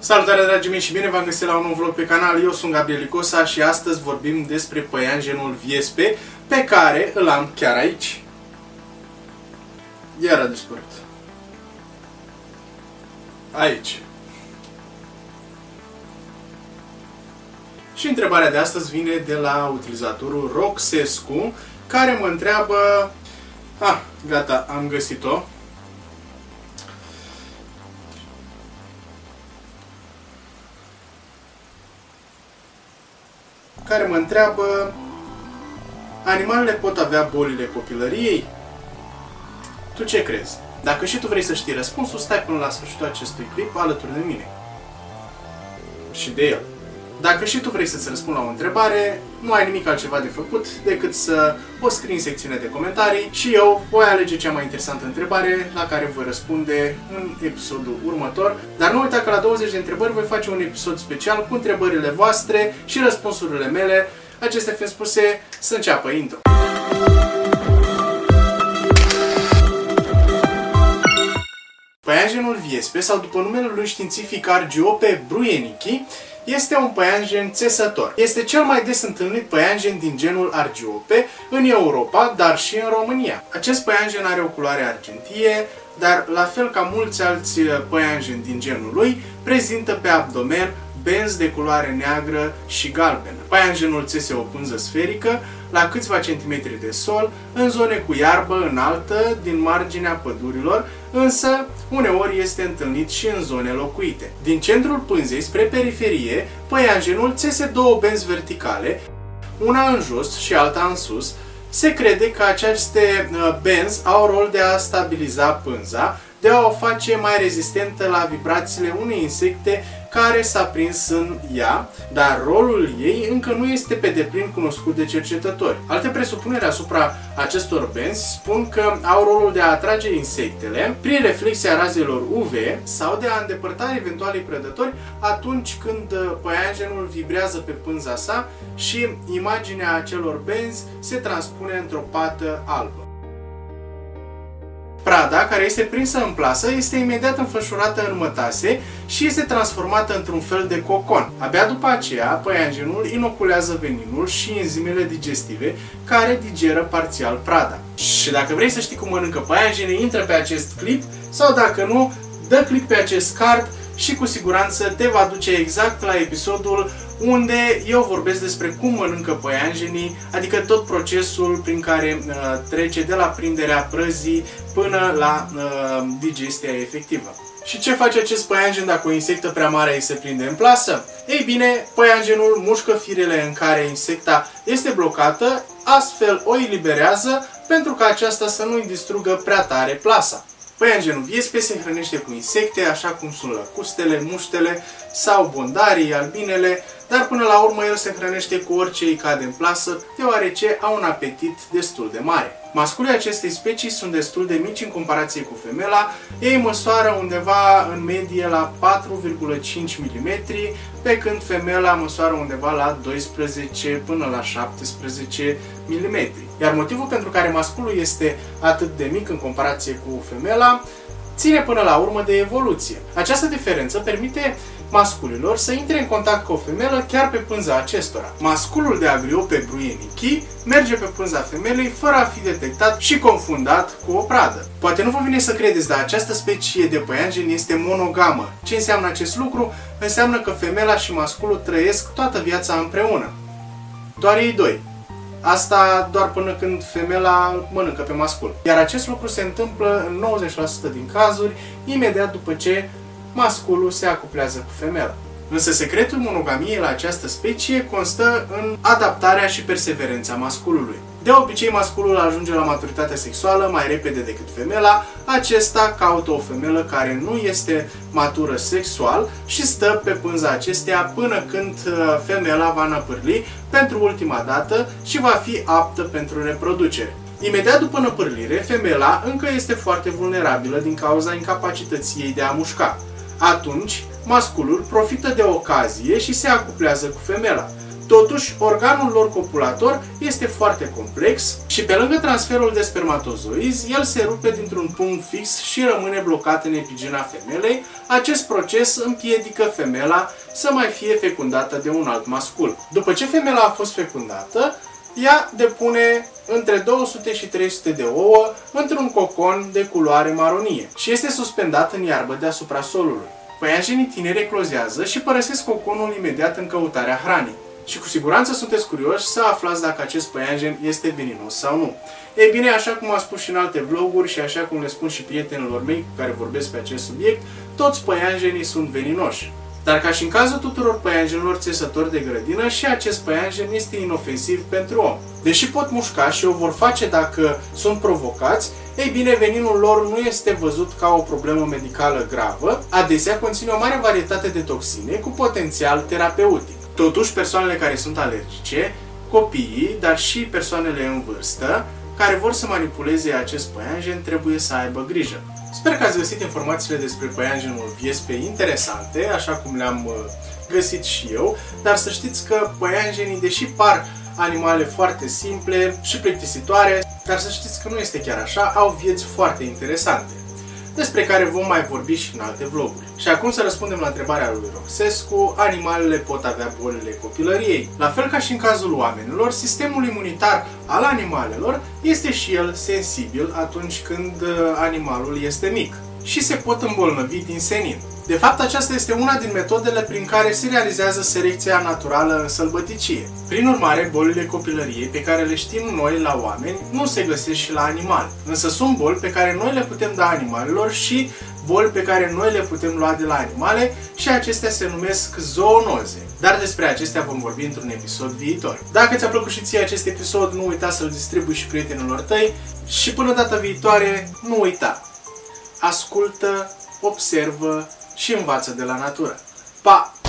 Salutare dragii mei și bine v-am găsit la un nou vlog pe canal. Eu sunt Gabriel Icosa și astăzi vorbim despre păianjenul VSP pe care îl am chiar aici. Iar a dispărut. Aici. Și întrebarea de astăzi vine de la utilizatorul Roxescu, care mă întreabă... gata, am găsit-o. Care mă întreabă: animalele pot avea bolile copilăriei? Tu ce crezi? Dacă și tu vrei să știi răspunsul, stai până la sfârșitul acestui clip alături de mine și de el. Dacă și tu vrei să-ți răspund la o întrebare, nu ai nimic altceva de făcut decât să o scrii în secțiunea de comentarii și eu voi alege cea mai interesantă întrebare la care voi răspunde în episodul următor. Dar nu uita că la 20 de întrebări voi face un episod special cu întrebările voastre și răspunsurile mele. Acestea fiind spuse, să înceapă intro. Păianjenul VSP, sau după numele lui științific Argiope bruyennichi, este un păianjen țesător. Este cel mai des întâlnit păianjen din genul Argiope în Europa, dar și în România. Acest păianjen are o culoare argentie, dar la fel ca mulți alți păianjeni din genul lui, prezintă pe abdomen benzi de culoare neagră și galbenă. Păianjenul țese o pânză sferică la câțiva centimetri de sol, în zone cu iarbă înaltă din marginea pădurilor, însă uneori este întâlnit și în zone locuite. Din centrul pânzei spre periferie, păianjenul țese două benzi verticale, una în jos și alta în sus. Se crede că aceste benzi au rol de a stabiliza pânza, de a o face mai rezistentă la vibrațiile unei insecte care s-a prins în ea, dar rolul ei încă nu este pe deplin cunoscut de cercetători. Alte presupuneri asupra acestor benzi spun că au rolul de a atrage insectele prin reflexia razelor UV sau de a îndepărta eventualii prădători atunci când păianjenul vibrează pe pânza sa și imaginea acelor benzi se transpune într-o pată albă. Prada, care este prinsă în plasă, este imediat înfășurată în mătase și este transformată într-un fel de cocon. Abia după aceea, păianjenul inoculează veninul și enzimele digestive care digeră parțial prada. Și dacă vrei să știi cum mănâncă păianjenii, intră pe acest clip sau dacă nu, dă click pe acest card și cu siguranță te va duce exact la episodul unde eu vorbesc despre cum mănâncă păianjenii, adică tot procesul prin care trece de la prinderea prăzii până la digestia efectivă. Și ce face acest păianjen dacă o insectă prea mare îi se prinde în plasă? Ei bine, păianjenul mușcă firele în care insecta este blocată, astfel o eliberează pentru ca aceasta să nu îi distrugă prea tare plasa. Păianjenul VSP se hrănește cu insecte, așa cum sunt lăcustele, muștele sau bondarii, albinele, dar până la urmă el se hrănește cu orice îi cade în plasă, deoarece au un apetit destul de mare. Masculii acestei specii sunt destul de mici în comparație cu femela, ei măsoară undeva în medie la 4,5 mm, pe când femela măsoară undeva la 12 până la 17 mm. Iar motivul pentru care masculul este atât de mic în comparație cu femela ține până la urmă de evoluție. Această diferență permite masculilor să intre în contact cu o femelă chiar pe pânza acestora. Masculul de Argiope bruyennichi merge pe pânza femelei fără a fi detectat și confundat cu o pradă. Poate nu vă vine să credeți, dar această specie de păianjen este monogamă. Ce înseamnă acest lucru? Înseamnă că femela și masculul trăiesc toată viața împreună. Doar ei doi. Asta doar până când femela mănâncă pe mascul. Iar acest lucru se întâmplă în 90% din cazuri imediat după ce masculul se acuplează cu femela. Însă secretul monogamiei la această specie constă în adaptarea și perseverența masculului. De obicei, masculul ajunge la maturitatea sexuală mai repede decât femela, acesta caută o femelă care nu este matură sexual și stă pe pânza acesteia până când femela va năpârli pentru ultima dată și va fi aptă pentru reproducere. Imediat după năpârlire, femela încă este foarte vulnerabilă din cauza incapacității ei de a mușca. Atunci, masculul profită de ocazie și se acuplează cu femela. Totuși, organul lor copulator este foarte complex și pe lângă transferul de spermatozoizi, el se rupe dintr-un punct fix și rămâne blocat în epigena femelei. Acest proces împiedică femela să mai fie fecundată de un alt mascul. După ce femela a fost fecundată, ea depune între 200 și 300 de ouă într-un cocon de culoare maronie și este suspendat în iarbă deasupra solului. Păianjenii tineri eclozează și părăsesc coconul imediat în căutarea hranei. Și cu siguranță sunteți curioși să aflați dacă acest păianjen este veninos sau nu. Ei bine, așa cum am spus și în alte vloguri și așa cum le spun și prietenilor mei cu care vorbesc pe acest subiect, toți păianjenii sunt veninoși. Dar ca și în cazul tuturor păianjenilor țesători de grădină, și acest păianjen este inofensiv pentru om. Deși pot mușca și o vor face dacă sunt provocați, ei bine, veninul lor nu este văzut ca o problemă medicală gravă, adesea conține o mare varietate de toxine cu potențial terapeutic. Totuși, persoanele care sunt alergice, copiii, dar și persoanele în vârstă, care vor să manipuleze acest păianjen, trebuie să aibă grijă. Sper că ați găsit informațiile despre păianjenul viespe interesante, așa cum le-am găsit și eu, dar să știți că păianjenii, deși par animale foarte simple și plictisitoare, dar să știți că nu este chiar așa, au vieți foarte interesante, despre care vom mai vorbi și în alte vloguri. Și acum să răspundem la întrebarea lui Roxescu: animalele pot avea bolile copilăriei? La fel ca și în cazul oamenilor, sistemul imunitar al animalelor este și el sensibil atunci când animalul este mic și se pot îmbolnăvi din senin. De fapt, aceasta este una din metodele prin care se realizează selecția naturală în sălbăticie. Prin urmare, bolile copilăriei pe care le știm noi la oameni nu se găsesc și la animale. Însă sunt boli pe care noi le putem da animalelor și boli pe care noi le putem lua de la animale și acestea se numesc zoonoze. Dar despre acestea vom vorbi într-un episod viitor. Dacă ți-a plăcut și ție acest episod, nu uita să-l distribui și prietenilor tăi și până data viitoare, nu uita! Ascultă, observă și învață de la natură. Pa!